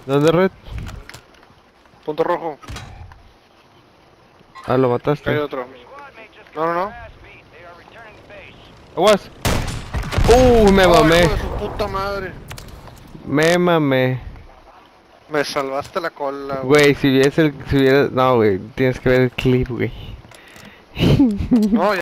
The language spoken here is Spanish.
¿Dónde, Red? Punto rojo. Ah, lo Hay mataste. otro. No, no, no. Aguas. Me Oh, hijo mamé. de su puta madre. Me mamé. Me salvaste la cola, güey. Güey, si viese el... Si vieras... No, güey. Tienes que ver el clip, güey. No,